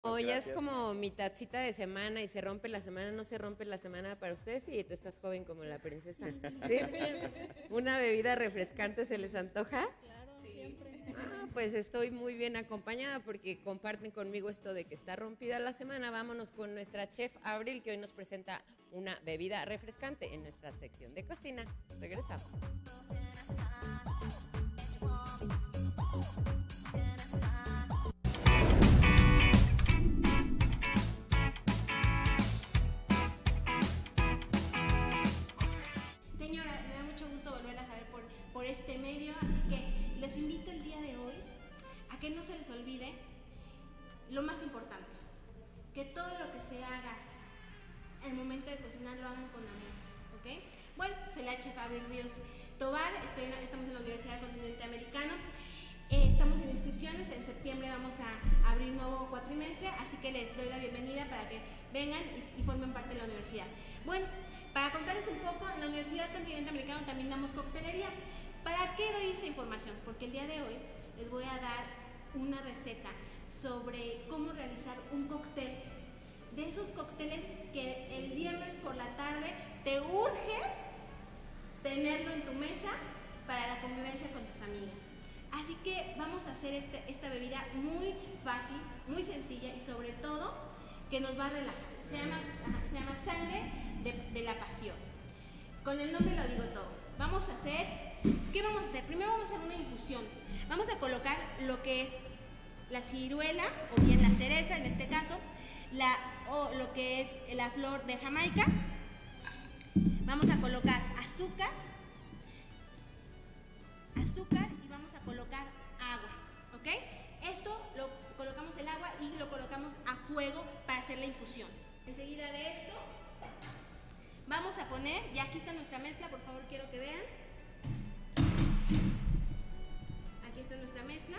O ya es Gracias. como mi tacita de semana y se rompe la semana, no se rompe la semana para ustedes y tú estás joven como la princesa. ¿Sí? ¿Una bebida refrescante se les antoja? Claro, siempre. Ah, pues estoy muy bien acompañada porque comparten conmigo esto de que está rompida la semana. Vámonos con nuestra chef Abril, que hoy nos presenta una bebida refrescante en nuestra sección de cocina. Regresamos. Señora, me da mucho gusto volver a saber por este medio, así que les invito el día de hoy a que no se les olvide lo más importante, que todo lo que se haga al momento de cocinar lo hagan con amor, ¿ok? Bueno, soy la chef Abril Ríos Tobar, estamos en la Universidad Continental Americano, estamos en inscripciones, en septiembre vamos a abrir nuevo cuatrimestre, así que les doy la bienvenida para que vengan y formen parte de la universidad. Bueno, para contarles un poco, en la Universidad Continental Americano también damos coctelería. ¿Para qué doy esta información? Porque el día de hoy les voy a dar una receta sobre cómo realizar un cóctel, de esos cócteles que el viernes por la tarde te urge tenerlo en tu mesa para la convivencia con tus amigas. Así que vamos a hacer esta bebida muy fácil, muy sencilla y sobre todo que nos va a relajar. Se llama sangre de la pasión. Con el nombre lo digo todo. ¿Qué vamos a hacer? Primero vamos a hacer una infusión. Vamos a colocar lo que es la ciruela o bien la cereza en este caso, o lo que es la flor de Jamaica. Vamos a colocar azúcar y vamos a colocar agua, ¿ok? Esto lo colocamos el agua y lo colocamos a fuego para hacer la infusión. Enseguida de esto vamos a poner, y aquí está nuestra mezcla, por favor quiero que vean. Aquí está nuestra mezcla.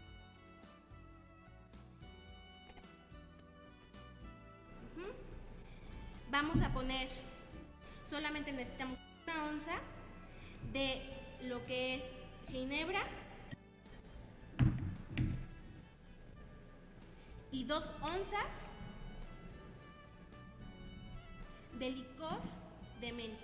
Vamos a poner, solamente necesitamos una onza de lo que es ginebra y 2 onzas de licor de menta.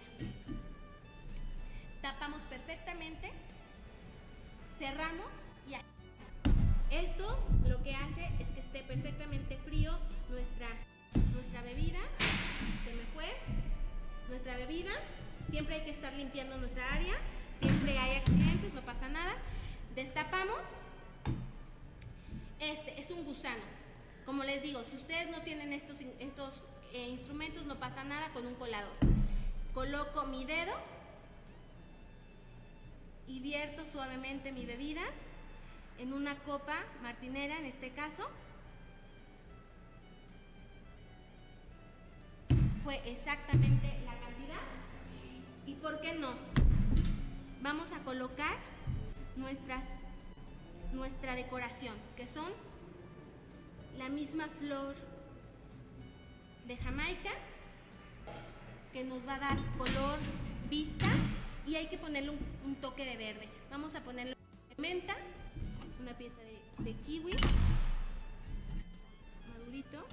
Tapamos perfectamente, cerramos y aquí. Esto lo que hace es que esté perfectamente frío nuestra bebida. Se me fue nuestra bebida. Siempre hay que estar limpiando nuestra área. Siempre hay accidentes, no pasa nada. Destapamos. Este es un gusano. Como les digo, si ustedes no tienen estos instrumentos, no pasa nada con un colador. Coloco mi dedo y vierto suavemente mi bebida en una copa martinera, en este caso. Fue exactamente la cantidad. ¿Y por qué no? Vamos a colocar nuestra decoración, que son la misma flor de Jamaica, que nos va a dar color vista, y hay que ponerle un toque de verde. Vamos a ponerle de menta, una pieza de kiwi madurito,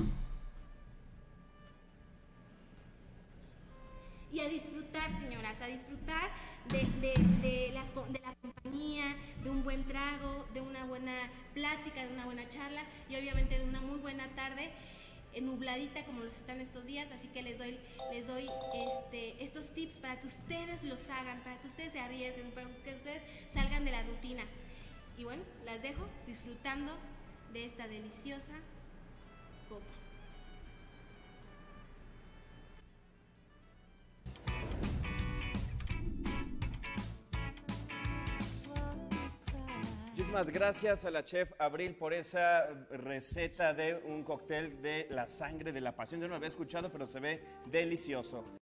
y a disfrutar, señoras, a disfrutar de la compañía, de un buen trago, de una buena plática, de una buena charla y obviamente de una muy buena tarde nubladita como los están estos días. Así que les doy estos tips para que ustedes los hagan, para que ustedes se arriesguen, para que ustedes salgan de la rutina. Y bueno, las dejo disfrutando de esta deliciosa copa. Muchísimas gracias a la chef Abril por esa receta de un cóctel de la sangre de la pasión. Yo no lo había escuchado, pero se ve delicioso.